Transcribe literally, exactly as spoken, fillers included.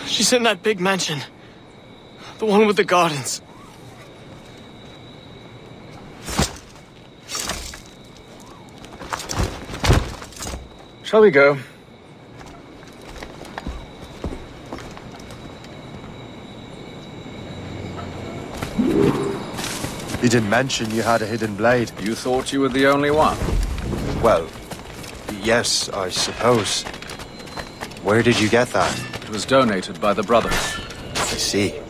She's in that big mansion. The one with the gardens. Shall we go? You didn't mention you had a hidden blade. You thought you were the only one? Well, yes, I suppose. Where did you get that? It was donated by the brothers. I see.